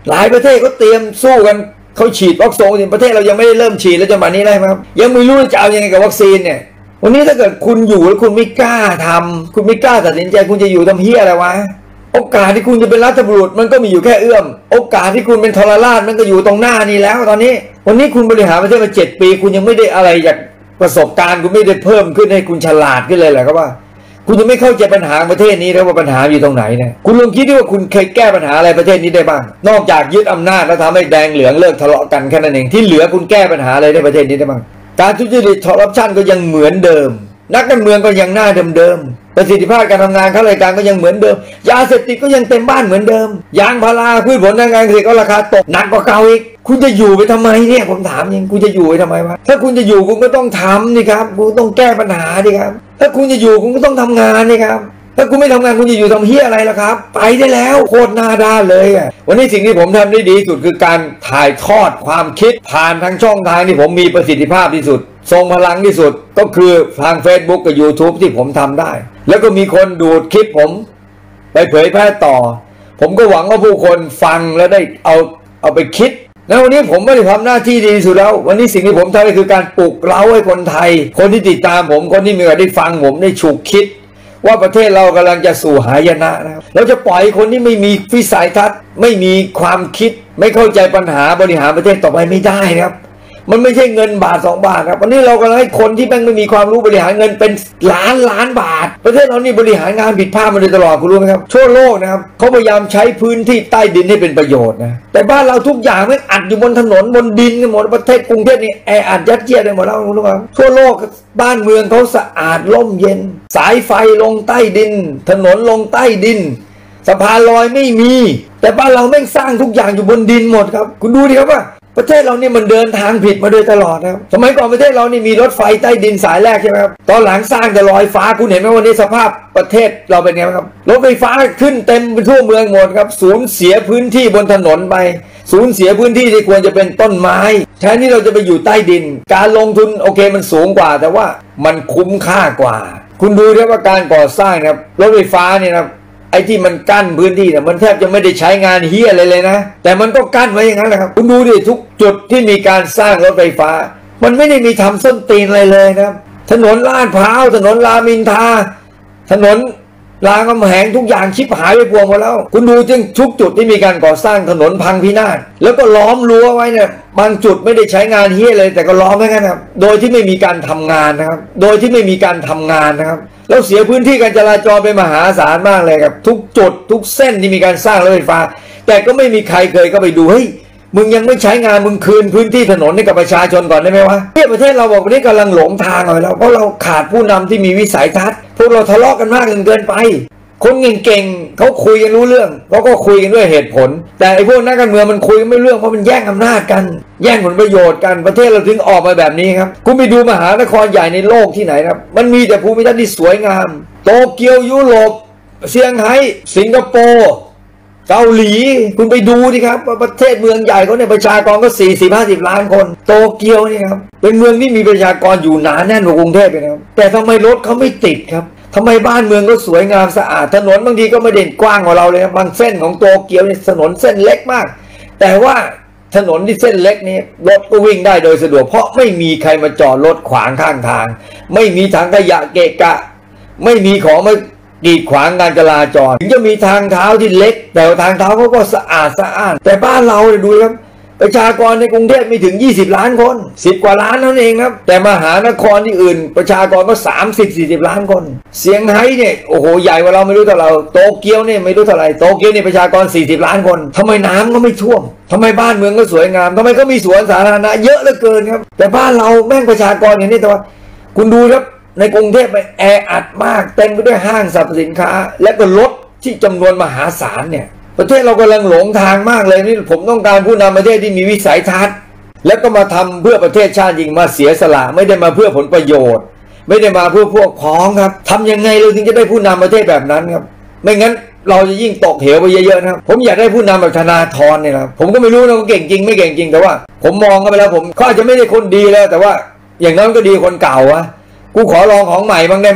หลายประเทศก็เตรียมสู้กันเขาฉีดวัคซีนประเทศเรายังไม่ได้เริ่มฉีดแล้วจนบัดนี้ได้ไหมครับยังไม่รู้จะเอายังไงกับวัคซีนเนี่ยวันนี้ถ้าเกิดคุณอยู่แล้วคุณไม่กล้าทำคุณไม่กล้าตัดสินใจคุณจะอยู่ทำเฮียอะไรวะโอกาสที่คุณจะเป็นรัฐบุรุษมันก็มีอยู่แค่เอื้อมโอกาสที่คุณเป็นทรราชมันก็อยู่ตรงหน้านี่แล้วตอนนี้วันนี้คุณบริหารประเทศมา7 ปีคุณยังไม่ได้อะไรจากประสบการณ์คุณไม่ได้เพิ่มขึ้นให้คุณฉลาดขึ้นเลยแหละครับว่าคุณยังไม่เข้าใจปัญหาประเทศนี้แล้วว่าปัญหาอยู่ตรงไหนเนี่ยคุณลองคิดดูว่าคุณเคยแก้ปัญหาอะไรประเทศนี้ได้บ้างนอกจากยึดอำนาจแล้วทำให้แดงเหลืองเลิกทะเลาะกันแค่นั้นเองที่เหลือคุณแก้ปัญหาอะไรในประเทศนี้ได้บ้างการทุจริตคอร์รัปชันก็ยังเหมือนเดิมนักการเมืองก็ยังหน้าเดิมๆประสิทธิภาพการทำงานข้าราชการก็ยังเหมือนเดิมยาเสพติดก็ยังเต็มบ้านเหมือนเดิมยางพาราพืชผลทางการเกษตรก็ราคาตกหนักกว่าเก่าอีกคุณจะอยู่ไปทำไมเนี่ยผมถามจริงคุณจะอยู่ไปทำไมวะถ้าคุณจะอยู่คุณก็ต้องทำนี่ครับคุณต้องแก้ปัญหาดิครับถ้าคุณจะอยู่คุณก็ต้องทำงานนี่ครับถ้าคุณไม่ทำงานคุณจะอยู่ทำเฮียอะไรล่ะครับไปได้แล้วโคตรหน้าด้านเลยอ่ะวันนี้สิ่งที่ผมทำได้ดีสุดคือการถ่ายทอดความคิดผ่านทางช่องทางที่ผมมีประสิทธิภาพที่สุดทรงพลังที่สุดก็คือทาง Facebook กับ YouTube ที่ผมทำได้แล้วก็มีคนดูดคลิปผมไปเผยแพร่ต่อผมก็หวังว่าผู้คนฟังแล้วได้เอาไปคิดแล้ววันนี้ผมไม่ได้ทำหน้าที่ดีที่สุดแล้ววันนี้สิ่งที่ผมทำก็คือการปลุกเร้าให้คนไทยคนที่ติดตามผมคนที่มีโอกาสได้ฟังผมได้ฉุกคิดว่าประเทศเรากำลังจะสู่หายนะนะครับเราจะปล่อยคนที่ไม่มีวิสัยทัศน์ไม่มีความคิดไม่เข้าใจปัญหาบริหารประเทศต่อไปไม่ได้ครับมันไม่ใช่เงินบาท2 บาทครับวันนี้เรากำลังให้คนที่ไม่มีความรู้บริหารเงินเป็นล้านบาทประเทศเรานี่บริหารงานผิดพลาดมาโดยตลอดคุณรู้ไหมครับทั่วโลกนะครับเขาพยายามใช้พื้นที่ใต้ดินให้เป็นประโยชน์นะแต่บ้านเราทุกอย่างไม่อัดอยู่บนถนนบนดินกันหมดประเทศกรุงเทพนี่แออัดยัดเยียดไปหมดแล้วคุณรู้ไหมทั่วโลกบ้านเมืองเขาสะอาดร่มเย็นสายไฟลงใต้ดินถนนลงใต้ดินสะพานลอยไม่มีแต่บ้านเราแม่งสร้างทุกอย่างอยู่บนดินหมดครับคุณดูดิครับว่าประเทศเรานี่มันเดินทางผิดมาโดยตลอดนะครับสมัยก่อนประเทศเรานี่มีรถไฟใต้ดินสายแรกใช่ไหมครับตอนหลังสร้างแต่ลอยฟ้าคุณเห็นไหมวันนี้สภาพประเทศเราเป็นไงครับรถไฟฟ้าขึ้นเต็มไปทั่วเมืองหมดครับสูญเสียพื้นที่บนถนนไปสูญเสียพื้นที่ที่ควรจะเป็นต้นไม้แทนที่เราจะไปอยู่ใต้ดินการลงทุนโอเคมันสูงกว่าแต่ว่ามันคุ้มค่ากว่าคุณดูดิว่าการก่อสร้างนะครับรถไฟฟ้าเนี่ยนะไอ้ที่มันกั้นพื้นที่เนี่ยมันแทบจะไม่ได้ใช้งานเฮียอะไรเลยนะแต่มันก็กั้นไว้อย่างนั้นแหละครับคุณดูดิทุกจุดที่มีการสร้างรถไฟฟ้ามันไม่ได้มีทำส้นตีนอะไรเลยนะครับถนนลาดพร้าวถนนรามอินทราถนนรามคำแหงทุกอย่างชิบหายไปพวงหมดแล้วคุณดูจึงทุกจุดที่มีการก่อสร้างถนนพังพินาศแล้วก็ล้อมรั้วไว้เนี่ยบางจุดไม่ได้ใช้งานเฮียเลยแต่ก็ล้อมไว้กันครับโดยที่ไม่มีการทำงานนะครับโดยที่ไม่มีการทำงานนะครับแล้วเสียพื้นที่การจราจรไปมหาศาลมากเลยครับทุกจุดทุกเส้นที่มีการสร้างรถไฟฟ้าแต่ก็ไม่มีใครเคยเข้าไปดูเฮ้ยมึงยังไม่ใช้งานมึงคืนพื้นที่ถนนให้กับประชาชนก่อนได้ไหมวะเนี่ยประเทศเราบอกวันนี้กำลังหลงทางเลยแล้วเพราะเราขาดผู้นำที่มีวิสัยทัศน์พวกเราทะเลาะกันมากเกินไปคนเก่งๆเขาคุยกันรู้เรื่องเขาก็คุยกันด้วยเหตุผลแต่ไอ้พวกนักการเมืองมันคุยกันไม่เรื่องเพราะมันแย่งอำนาจกันแย่งผลประโยชน์กันประเทศเราถึงออกมาแบบนี้ครับคุณไปดูมหานครใหญ่ในโลกที่ไหนครับมันมีแต่ภูมิทัศน์ที่สวยงามโตเกียวยุโรปเซี่ยงไฮ้สิงคโปร์เกาหลีคุณไปดูดิครับว่าประเทศเมืองใหญ่เขาเนี่ยประชากรก็40-50 ล้านคนโตเกียวนี่ครับเป็นเมืองที่มีประชากรอยู่หนาแน่นกว่ากรุงเทพเลยนะครับแต่ทำไมรถเขาไม่ติดครับทำไมบ้านเมืองก็สวยงามสะอาดถนนบางทีก็ไม่เด่นกว้างกว่าเราเลยครับบางเส้นของโตเกียวนี่ถนนเส้นเล็กมากแต่ว่าถนนที่เส้นเล็กนี้รถก็วิ่งได้โดยสะดวกเพราะไม่มีใครมาจอดรถขวางข้างทางไม่มีถังขยะเกะกะไม่มีของมากีดขวางการจราจรถึงจะมีทางเท้าที่เล็กแต่ทางเท้าเขาก็สะอาดแต่บ้านเราดูครับประชากรในกรุงเทพไม่ถึง20 ล้านคน10 กว่าล้านนั่นเองครับแต่มหานครที่อื่นประชากรก็30-40 ล้านคนเซี่ยงไฮ้เนี่ยโอ้โหใหญ่กว่าเราไม่รู้เท่าเราโตเกียวเนี่ยไม่รู้เท่าไหร่โตเกียวเนี่ยประชากร40 ล้านคนทำไมน้ำก็ไม่ท่วมทำไมบ้านเมืองก็สวยงามทำไมก็มีสวนสาธารณะเยอะเหลือเกินครับแต่บ้านเราแม่งประชากรอย่างนี้แต่ว่าคุณดูครับในกรุงเทพแออัดมากเต็มไปด้วยห้างสรรพสินค้าและก็รถที่จำนวนมหาศาลเนี่ยประเทศเรากำลังหลงทางมากเลยนี่ผมต้องการผู้นำประเทศที่มีวิสัยทัศน์แล้วก็มาทำเพื่อประเทศชาติจริงมาเสียสละไม่ได้มาเพื่อผลประโยชน์ไม่ได้มาเพื่อพวกพ้องครับทำยังไงเราถึงจะได้ผู้นำประเทศแบบนั้นครับไม่งั้นเราจะยิ่งตกเหวไปเยอะๆนะครับผมอยากได้ผู้นำแบบธนาธรเนี่ยครับผมก็ไม่รู้นะว่าเก่งจริงไม่เก่งจริงแต่ว่าผมมองกันไปแล้วผมเขาอาจจะไม่ได้คนดีแล้วแต่ว่าอย่างนั้นก็ดีคนเก่าวะกูขอลองของใหม่บ้างได้ไหม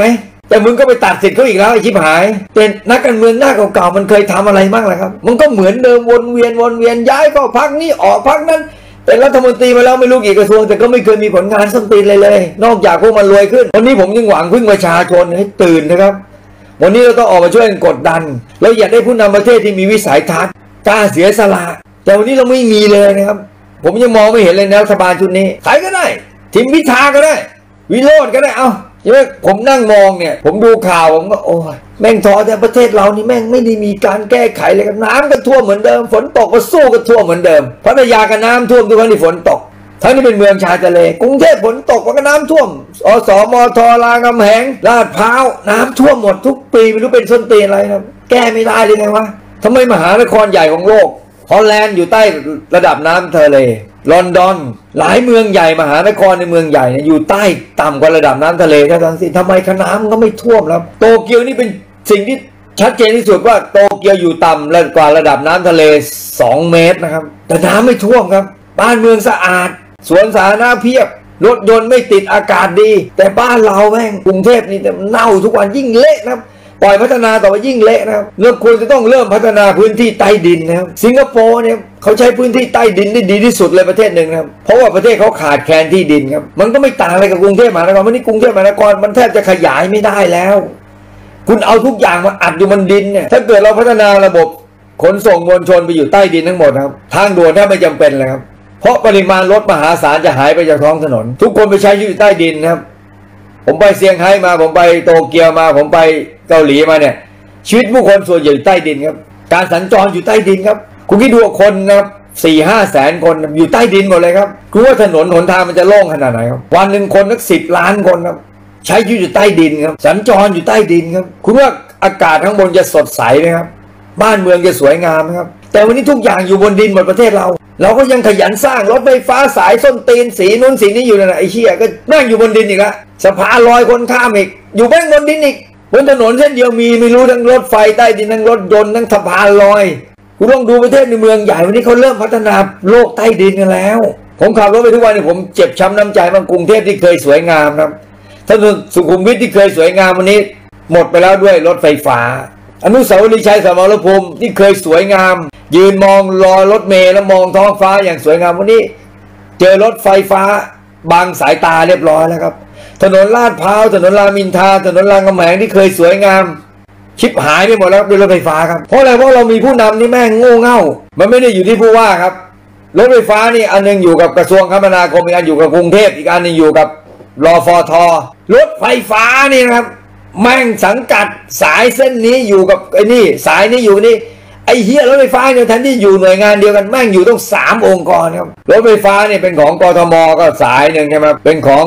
แต่มึงก็ไปตัดสิทธิ์เขาอีกแล้วไอ้ชิบหายแต่นักการเมืองหน้าเก่าๆมันเคยทำอะไรบ้างล่ะครับมันก็เหมือนเดิมวนเวียนย้ายก็พักนี้ออกพักนั้นเป็นรัฐมนตรีมาแล้วไม่รู้กี่กระทรวงแต่ก็ไม่เคยมีผลงานส้นตีนเลยนอกจากพวกมันรวยขึ้นวันนี้ผมยังหวังพึ่งประชาชนให้ตื่นนะครับวันนี้เราต้องออกมาช่วยกันกดดันเราอยากได้ผู้นำประเทศที่มีวิสัยทัศน์กล้าเสียสละแต่วันนี้เราไม่มีเลยนะครับผมยังมองไม่เห็นเลยนะรัฐบาลชุดนี้ใครก็ได้ทีมพิธาก็ได้วิโรจน์ก็ได้เอาใช่ไหมผมนั่งมองเนี่ยผมดูข่าวผมก็โอ้ยแม่งท้อแต่ประเทศเรานี่แม่งไม่ได้มีการแก้ไขเลยครับน้ำก็ท่วมเหมือนเดิมฝนตกก็สู้ก็ท่วมเหมือนเดิมพัทยาก็น้ำท่วมทุกครั้งที่ฝนตกทั้งนี้เป็นเมืองชายทะเลกรุงเทพฝนตกมันก็น้ำท่วมอสมทรามคำแหงลาดพร้าวน้ำท่วมหมดทุกปีไม่รู้เป็นส้นตีนอะไรครับแก้ไม่ได้เลยไงวะทำไมมหานครใหญ่ของโลกฮอลแลนด์อยู่ใต้ระดับน้ำทะเลลอนดอนหลายเมืองใหญ่มหานครในเมืองใหญ่เนี่ยอยู่ใต้ต่ำกว่าระดับน้ำทะเลทั้งสิ้นทำไมน้ำก็ไม่ท่วมแล้วโตเกียวนี่เป็นสิ่งที่ชัดเจนที่สุดว่าโตเกียวอยู่ต่ำกว่าระดับน้ำทะเล2 เมตรนะครับแต่น้ำไม่ท่วมครับบ้านเมืองสะอาดสวนสาธารณะเพียบรถยนต์ไม่ติดอากาศดีแต่บ้านเราแม่งกรุงเทพนี่เน่าทุกวันยิ่งเละนะครับปล่อยพัฒนาต่อไปยิ่งเละนะครับเราควรจะต้องเริ่มพัฒนาพื้นที่ใต้ดินนะครับสิงคโปร์เนี่ยเขาใช้พื้นที่ใต้ดินได้ดีที่สุดเลยประเทศหนึ่งนะครับเพราะว่าประเทศเขาขาดแคลนที่ดินครับมันก็ไม่ต่างอะไรกับกรุงเทพมหานครวันนี้กรุงเทพมหานครมันแทบจะขยายไม่ได้แล้วคุณเอาทุกอย่างมาอัดอยู่บนดินเนี่ยถ้าเกิดเราพัฒนาระบบขนส่งมวลชนไปอยู่ใต้ดินทั้งหมดครับทางด่วนถ้าไม่จำเป็นเลยครับเพราะปริมาณรถมหาศาลจะหายไปจากท้องถนนทุกคนไปใช้ชีวิตใต้ดินนะครับผมไปเซี่ยงไฮ้มาผมไปโตเกียวมาผมไปเกาหลีมาเนี่ยชีวิตผู้คนส่วนใหญ่อยู่ใต้ดินครับการสัญจรอยู่ใต้ดินครับคุณคิดดูคนนะครับ4-5 แสนคนอยู่ใต้ดินหมดเลยครับคุณว่าถนนหนทางมันจะโล่งขนาดไหนครับวันหนึ่งคนนัก10 ล้านคนครับใช้ชีวิตอยู่ใต้ดินครับสัญจรอยู่ใต้ดินครับคุณว่าอากาศข้างบนจะสดใสไหมครับบ้านเมืองจะสวยงามไหมครับแต่วันนี้ทุกอย่างอยู่บนดินหมดประเทศเราก็ยังขยันสร้างรถไฟฟ้าสายส้นตีนสีนู้นสีนี้อยู่นะไอ้เชี่ยก็นั่งอยู่บนดินอีกแล้วสะพานลอยคนข้ามอีกอยู่แม่งบนดินอีกบนถนนเส้นเดียวมีไม่รู้ทั้งรถไฟใต้ดินทั้งรถยนต์ทั้งสะพานลอยคุณต้องดูประเทศในเมืองใหญ่วันนี้เขาเริ่มพัฒนาโลกใต้ดินกันแล้วผมขับรถไปทุกวันนี่ผมเจ็บช้ำน้ำใจบางกรุงเทพที่เคยสวยงามครับถนนสุขุมวิทที่เคยสวยงามวันนี้หมดไปแล้วด้วยรถไฟฟ้าอนุสาวรีย์ชัยสมรภูมิที่เคยสวยงามยืนมองรอรถเมล์แล้วมองท้องฟ้าอย่างสวยงามวันนี้เจอรถไฟฟ้าบังสายตาเรียบร้อยแล้วครับถนนลาดพร้าวถนนรามอินทราถนนรามคำแหงที่เคยสวยงามชิบหายไปหมดแล้วด้วยรถไฟฟ้าครับเพราะอะไรเพราะเรามีผู้นำนี่แม่งโง่เง่ามันไม่ได้อยู่ที่ผู้ว่าครับรถไฟฟ้านี่อันนึงอยู่กับกระทรวงคมนาคมอีกอันอยู่กับกรุงเทพอีกอันนึงอยู่กับรฟท.รถไฟฟ้านี่นะครับแม่งสังกัดสายเส้นนี้อยู่กับไอ้นี่สายนี้อยู่นี่ไอ้เหี้ยรถไฟฟ้าเนี่ยแทนที่อยู่หน่วยงานเดียวกันแม่งอยู่ต้อง3 องค์กรครับรถไฟฟ้าเนี่ยเป็นของกทมก็สายหนึ่งใช่ไหมเป็นของ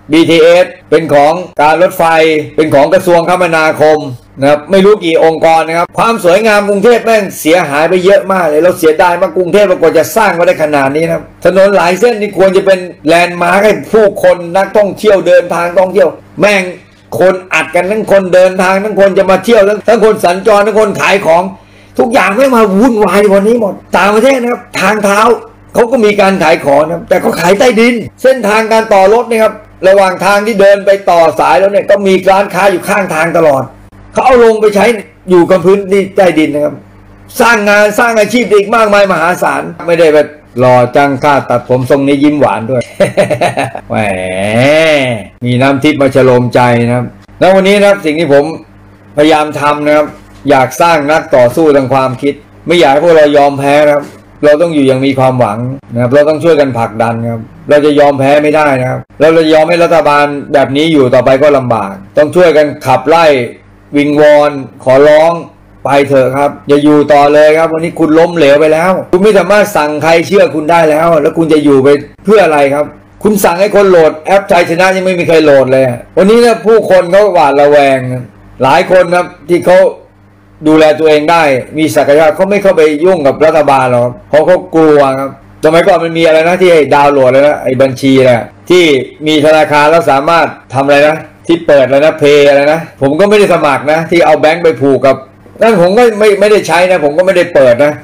BTS เป็นของการรถไฟเป็นของกระทรวงคมนาคมนะครับไม่รู้กี่องค์กรนะครับความสวยงามกรุงเทพแม่งเสียหายไปเยอะมากเลยเราเสียดายมากกรุงเทพกว่าจะสร้างมาได้ขนาดนี้นะครับถนนหลายเส้นนี่ควรจะเป็นแลนด์มาร์คให้ผู้คนนักท่องเที่ยวเดินทางท่องเที่ยวแม่งคนอัดกันทั้งคนเดินทางทั้งคนจะมาเที่ยวทั้งคนสัญจรทั้งคนขายของทุกอย่างไม่มาวุ่นวายวันนี้หมดต่างประเทศนะครับทางเท้าเขาก็มีการขายของนะแต่เขาขายใต้ดินเส้นทางการต่อรถนะครับระหว่างทางที่เดินไปต่อสายแล้วเนี่ยก็มีร้านค้าอยู่ข้างทางตลอดเขาเอาลงไปใช้อยู่กับพื้นที่ใต้ดินนะครับสร้างงานสร้างอาชีพอีกมากมายมหาศาลไม่ได้แบบหล่อจังค่าตัดผมทรงนี้ยิ้มหวานด้วย แหมมีน้ำทิพย์มาฉโลมใจนะครับแล้ววันนี้นะครับสิ่งที่ผมพยายามทำนะครับอยากสร้างนักต่อสู้ทางความคิดไม่อยากให้พวกเรายอมแพ้นะครับเราต้องอยู่อย่างมีความหวังนะครับเราต้องช่วยกันผลักดันครับเราจะยอมแพ้ไม่ได้นะครับเราจะยอมให้รัฐบาลแบบนี้อยู่ต่อไปก็ลำบากต้องช่วยกันขับไล่วิงวอนขอร้องไปเถอะครับอย่าอยู่ต่อเลยครับวันนี้คุณล้มเหลวไปแล้วคุณไม่สามารถสั่งใครเชื่อคุณได้แล้วแล้วคุณจะอยู่ไปเพื่ออะไรครับคุณสั่งให้คนโหลดแอปไทยชนะยังไม่มีใครโหลดเลยวันนี้นะผู้คนเขาหวาดระแวงหลายคนครับที่เขาดูแลตัวเองได้มีศักยภาพเขาไม่เข้าไปยุ่งกับรัฐบาลหรอกเพราะเขากลัวครับสมัยก่อนมันมีอะไรนะที่ดาวน์โหลดเลยนะไอ้บัญชีนะที่มีธนาคารแล้วสามารถทำอะไรนะที่เปิดแล้วนะเพย์อะไรนะผมก็ไม่ได้สมัครนะที่เอาแบงค์ไปผูกกับนั่นผมก็ไม่ได้ใช้นะผมก็ไม่ได้เปิดนะ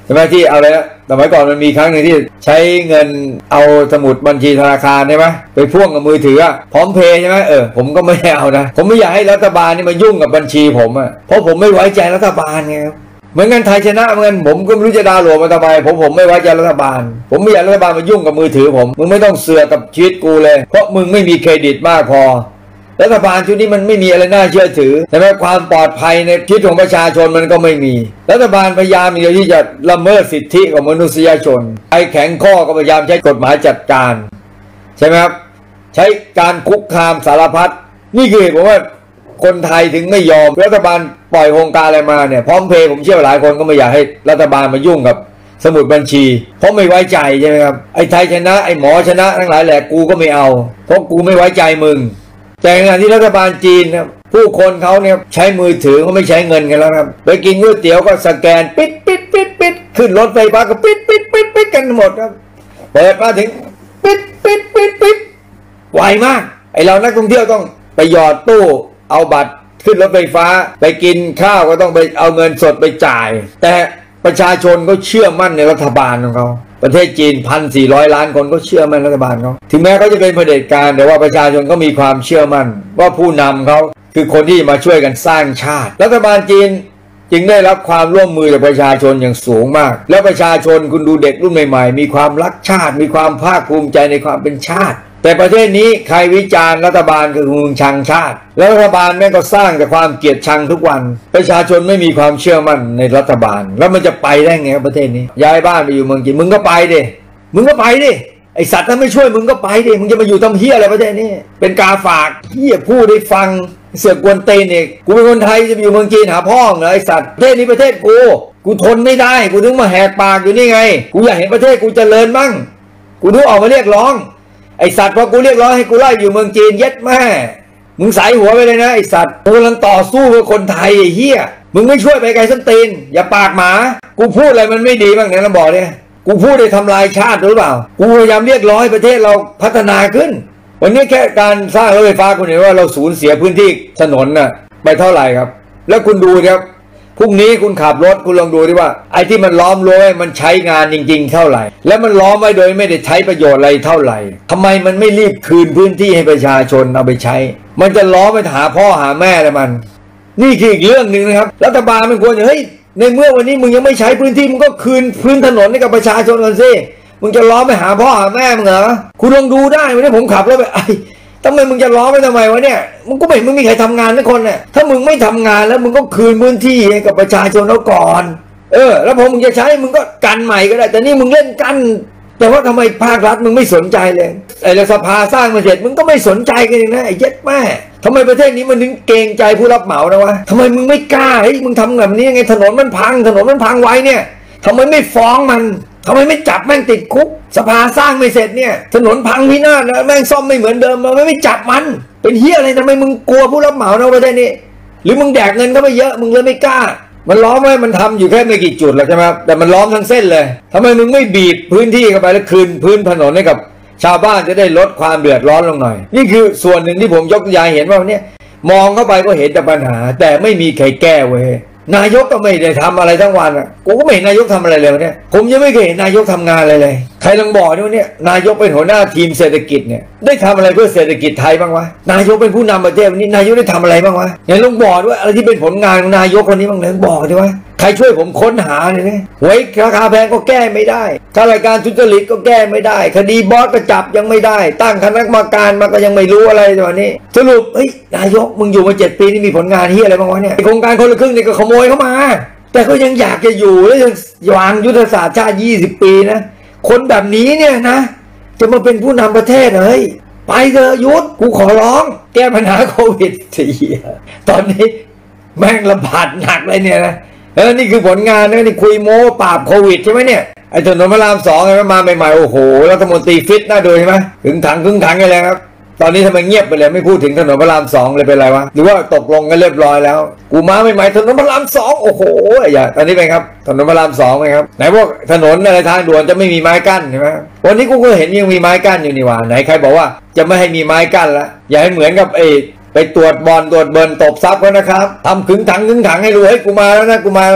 ใช่ไหมที่เอาเลยนะสมัยก่อนมันมีครั้งหนึ่งที่ใช้เงินเอาสมุดบัญชีธนาคารใช่ไหมไปพ่วงกับมือถือพร้อมเพย์ใช่ไหมผมก็ไม่เอานะผมไม่อยากให้รัฐบาลนี่มายุ่งกับบัญชีผมเพราะผมไม่ไว้ใจรัฐบาลไงครับเหมือนกันไทยชนะเหมือนกันผมก็ไม่รู้จะดาวโหลดมาทำไมผมไม่ไว้ใจรัฐบาลผมไม่อยากรัฐบาลมายุ่งกับมือถือผมมึงไม่ต้องเสือกกับชีวิตกูเลยเพราะมึงไม่มีเครดิตมากพอรัฐบาลชุดนี้มันไม่มีอะไรน่าเชื่อถือแต่แม้ความปลอดภัยในชีวิตของประชาชนมันก็ไม่มีรัฐบาลพยายามที่จะละเมิดสิทธิของมนุษยชนใครแข็งข้อก็พยายามใช้กฎหมายจัดการใช่ไหมครับใช้การคุกคามสารพัดนี่คือผมว่าคนไทยถึงไม่ยอมรัฐบาลปล่อยโครงการอะไรมาเนี่ยพร้อมเพย์ผมเชื่อหลายคนก็ไม่อยากให้รัฐบาลมายุ่งกับสมุดบัญชีเพราะไม่ไว้ใจใช่ไหมครับไอ้ไทยชนะไอ้หมอชนะทั้งหลายแหละกูก็ไม่เอาเพราะกูไม่ไว้ใจมึงแต่ขณะที่รัฐบาลจีนนะผู้คนเขาเนี่ยใช้มือถือเขาไม่ใช้เงินกันแล้วครับไปกินก๋วยเตี๋ยวก็สแกนปิดขึ้นรถไฟฟ้าก็ปิดกันหมดครับเปิดมาถึงปิดไวมากไอเรานักท่องเที่ยวต้องไปหยอดตู้เอาบัตรขึ้นรถไฟฟ้าไปกินข้าวก็ต้องไปเอาเงินสดไปจ่ายแต่ประชาชนก็เชื่อมั่นในรัฐบาลของเขาประเทศจีน 1,400 ล้านคนก็เชื่อมั่นรัฐบาลเขาถึงแม้เขาจะเป็นเผด็จการแต่ว่าประชาชนก็มีความเชื่อมั่นว่าผู้นำเขาคือคนที่มาช่วยกันสร้างชาติรัฐบาลจีนจึงได้รับความร่วมมือจากประชาชนอย่างสูงมากและประชาชนคุณดูเด็กรุ่นใหม่ๆมีความรักชาติมีความภาคภูมิใจในความเป็นชาติแต่ประเทศนี้ใครวิจารณ์รัฐบาลคือมึงชังชาติแล้วรัฐบาลแม่งก็สร้างแต่ความเกลียดชังทุกวันประชาชนไม่มีความเชื่อมั่นในรัฐบาลแล้วมันจะไปได้ไงประเทศนี้ย้ายบ้านไปอยู่เมืองจีนมึงก็ไปดิไอสัตว์ถ้าไม่ช่วยมึงก็ไปดิมึงจะมาอยู่ทำเหี้ยอะไรประเทศนี้เป็นกาฝากเหี้ยพูดได้ฟังเสือกกวนเตนเอกกูเป็นคนไทยจะไปอยู่เมืองจีนหาพ่อเหรอไอสัตว์ประเทศนี้ประเทศกูทนไม่ได้กูถึงมาแหกปากอยู่นี่ไงกูอยากเห็นประเทศกูเจริญมั่งกูถึงออกมาเรียกร้องไอสัตว์พอกูเรียกร้องให้กูไล่อยู่เมืองจีนเย็ดแม่มึงใส่หัวไปเลยนะไอสัตว์มึงกำลังต่อสู้เพื่อคนไทยไอเหี้ยมึงไม่ช่วยไปไกลส้นตีนอย่าปากหมากูพูดอะไรมันไม่ดีบ้างเนี่ยเราบอกเนี่ยกูพูดได้ทำลายชาติหรือเปล่ากูพยายามเรียกร้องให้ประเทศเราพัฒนาขึ้นวันนี้แค่การสร้างรถไฟฟ้าคุณเห็นว่าเราสูญเสียพื้นที่ถนนน่ะไปเท่าไหร่ครับแล้วคุณดูครับพรุ่งนี้คุณขับรถคุณลองดูดิว่าไอ้ที่มันล้อมรั้วมันใช้งานจริงๆเท่าไหร่แล้วมันล้อมไว้โดยไม่ได้ใช้ประโยชน์อะไรเท่าไหร่ทำไมมันไม่รีบคืนพื้นที่ให้ประชาชนเอาไปใช้มันจะล้อมไปหาพ่อหาแม่แล้วมันนี่คืออีกเรื่องหนึ่งนะครับรัฐบาลมันควรจะเฮ้ยในเมื่อวันนี้มึงยังไม่ใช้พื้นที่มึงก็คืนพื้นถนนให้กับประชาชนก่อนสิมึงจะล้อมไปหาพ่อหาแม่มึงเหรอคุณลองดูได้วันนี้ผมขับรถไปทำไมมึงจะล้อไปทำไมวะเนี่ยมึงก็ไม่มึงมีใครทำงานทุกคนเนี่ยถ้ามึงไม่ทำงานแล้วมึงก็คืนพื้นที่ให้กับประชาชนแล้วก่อนแล้วพอมึงจะใช้มึงก็กันใหม่ก็ได้แต่นี่มึงเล่นกันแต่ว่าทำไมภาครัฐมึงไม่สนใจเลยไอ้รัฐสภาสร้างมาเสร็จมึงก็ไม่สนใจกันเลยนะไอ้เย็ดแม่ทำไมประเทศนี้มันถึงเกรงใจผู้รับเหมานะวะทำไมมึงไม่กล้าเฮ้ยมึงทำแบบนี้ไงถนนมันพังไว้เนี่ยทำไมไม่ฟ้องมันทำไมไม่จับแม่งติดคุกสภาสร้างไม่เสร็จเนี่ยถนนพังพินาศแล้วแม่งซ่อมไม่เหมือนเดิมมันไม่จับมันเป็นเหี้ยอะไรทำไมมึงกลัวผู้รับเหมาในประเทศนี้หรือมึงแดกเงินเข้าไปเยอะมึงเลยไม่กล้ามันล้อมไว้มันทำอยู่แค่ไม่กี่จุดหรอกใช่ไหมครับแต่มันล้อมทั้งเส้นเลยทำไมมึงไม่บีบพื้นที่เข้าไปแล้วคืนพื้นถนนให้กับชาวบ้านจะได้ลดความเดือดร้อนลงหน่อยนี่คือส่วนหนึ่งที่ผมยกตัวอย่างเห็นว่าเนี่ยมองเข้าไปก็เห็นแต่ปัญหาแต่ไม่มีใครแก้เว้ยนายกก็ไม่ได้ทำอะไรทั้งวันกูก็ไม่เห็นนายกทำอะไรเลยเนี่ยผมยังไม่เคยเห็นนายกทำงานอะไรเลยใครลองบอกด้วยเนี่ยนายกเป็นหัวหน้าทีมเศรษฐกิจเนี่ยได้ทำอะไรเพื่อเศรษฐกิจไทยบ้างวะนายกเป็นผู้นำประเทศวันนี้นายกได้ทำอะไรบ้างวะเนี่ยลองบอกด้วยอะไรที่เป็นผลงานของนายกคนนี้บ้างเนี่ยบอกด้วยว่าใครช่วยผมค้นหาเลยเนี่ยหวยราคาแพงก็แก้ไม่ได้ข้ารายการทุจริตก็แก้ไม่ได้คดีบอสก็จับยังไม่ได้ตั้งคณะกรรมการมาก็ยังไม่รู้อะไรตอนนี้สรุปนายกมึงอยู่มา7 ปีนี่มีผลงานเฮียอะไรบ้างวะเนี่ยโครงการคนละครึ่งนี่ก็ขโมยเข้ามาแต่ก็ยังอยากจะอยู่แล้วยังวางยุทธศาสตร์ชาติ20 ปีนะคนแบบนี้เนี่ยนะจะมาเป็นผู้นำประเทศเฮ้ยไปเถอะยุทธกูขอร้องแก้ปัญหาโควิดตอนนี้แม่งระบาดหนักเลยเนี่ยนะนี่คือผลงานนะนี่คุยโม้ปราบโควิดใช่ไหมเนี่ยไอ้ถนนพระราม2ไงมาใหม่ๆโอ้โหรัฐมนตรีฟิตน่าดูใช่ไหมถึงถังอะไรครับตอนนี้ทำไมเงียบไปเลยไม่พูดถึงถนนพระราม2เลยเป็นไรวะหรือว่าตกลงกันเรียบร้อยแล้วกูมาใหม่ๆถนนพระราม2โอ้โหอย่าตอนนี้เป็นครับถนนพระราม2ไหมครับไหนพวกถนนอะไรทางด่วนจะไม่มีไม้กั้นใช่ไหมวันนี้กูก็เห็นยังมีไม้กั้นอยู่นี่ว่าไหนใครบอกว่าจะไม่ให้มีไม้กั้นละอย่าให้เหมือนกับไปตรวจบอลตรวจเบิร์นตบซับกันนะครับทำขึงถังให้รู้ให้กูมาแล้วนะ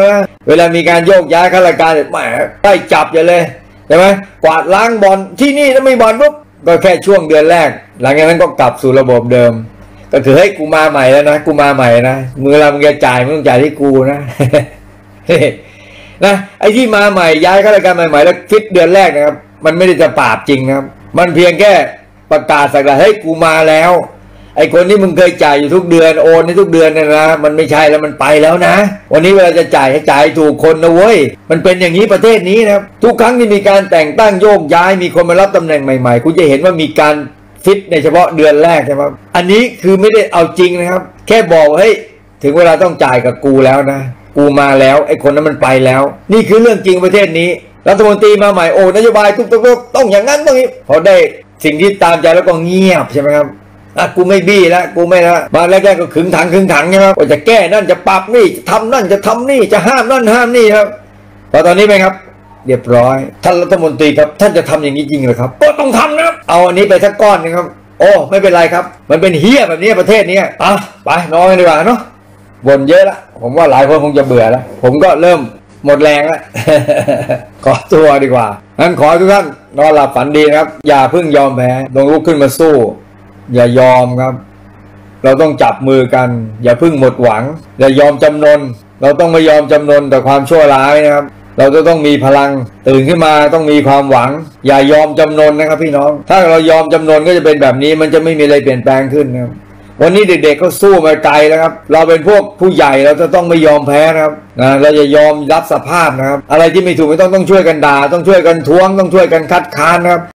เวลามีการโยกย้ายข้าราชการแหมไล่จับอย่าเลยใช่ไหมกวาดล้างบ่อนที่นี่ถ้าไม่บ่อนปุ๊บก็แค่ช่วงเดือนแรกหลังจากนั้นก็กลับสู่ระบบเดิมก็คือเฮ้ยกูมาใหม่แล้วนะกูมาใหม่นะมือเรามึงจะจ่ายมึงต้องจ่ายที่กูนะนะไอ้ที่มาใหม่ย้ายข้าราชการใหม่ๆแล้วฟิตเดือนแรกนะครับมันไม่ได้จะปราบจริงนะครับมันเพียงแค่ประกาศสักแต่เฮ้ยกูมาแล้วไอ้คนที่มึงเคยจ่ายอยู่ทุกเดือนโอนในทุกเดือนนะมันไม่ใช่แล้วมันไปแล้วนะวันนี้เวลาจะจ่ายให้จ่ายถูกคนนะเว้ยมันเป็นอย่างนี้ประเทศนี้นะครับทุกครั้งที่มีการแต่งตั้งโยกย้ายมีคนมารับตำแหน่งใหม่ๆคุณจะเห็นว่ามีการฟิตในเฉพาะเดือนแรกใช่ไหมอันนี้คือไม่ได้เอาจริงนะครับแค่บอกเฮ้ยถึงเวลาต้องจ่ายกับกูแล้วนะกูมาแล้วไอ้คนนั้นมันไปแล้วนี่คือเรื่องจริงประเทศนี้รัฐมนตรีมาใหม่โอ้นโยบายทุกต้องอย่างนั้นต้องนี้พอได้สิ่งที่ตามใจแล้วก็เงียบใช่ไหมครับกูไม่บี้แล้วกูไม่ละมาแรกๆก็ขึงขังใช่ไหมว่าจะแก้นั่นจะปรับนี่จะทำนั่นจะทำนี่จะห้ามนั่นห้ามนี่ครับพอตอนนี้ไหมครับเรียบร้อยท่านรัฐมนตรีครับท่านจะทำอย่างนี้จริงเหรอครับก็ต้องทำนะเอาอันนี้ไปสักก้อนนึงครับโอ้ไม่เป็นไรครับมันเป็นเฮี้ยแบบนี้ประเทศนี้ไปนอนกันดีกว่าเนาะบ่นเยอะละผมว่าหลายคนคงจะเบื่อแล้วผมก็เริ่มหมดแรงแล้ว ขอตัวดีกว่างั้นขอให้ทุกท่านนอนหลับฝันดีนะครับอย่าเพิ่งยอมแพ้ต้องลุกขึ้นมาสู้อย่ายอมครับเราต้องจับมือกันอย่าเพิ่งหมดหวังอย่ายอมจำนนเราต้องไม่ยอมจำนนต่อความชั่วร้ายนะครับเราจะต้องมีพลังตื่นขึ้นมาต้องมีความหวังอย่ายอมจำนนนะครับพี่น้องถ้าเรายอมจำนนก็จะเป็นแบบนี้มันจะไม่มีอะไรเปลี่ยนแปลงขึ้นนะครับวันนี้เด็กๆก็สู้มาไกลแล้วครับเราเป็นพวกผู้ใหญ่เราจะต้องไม่ยอมแพ้นะครับเราจะยอมรับสภาพนะครับอะไรที่ไม่ถูกไม่ต้องช่วยกันด่าต้องช่วยกันท้วงต้องช่วยกันคัดค้านนะครับ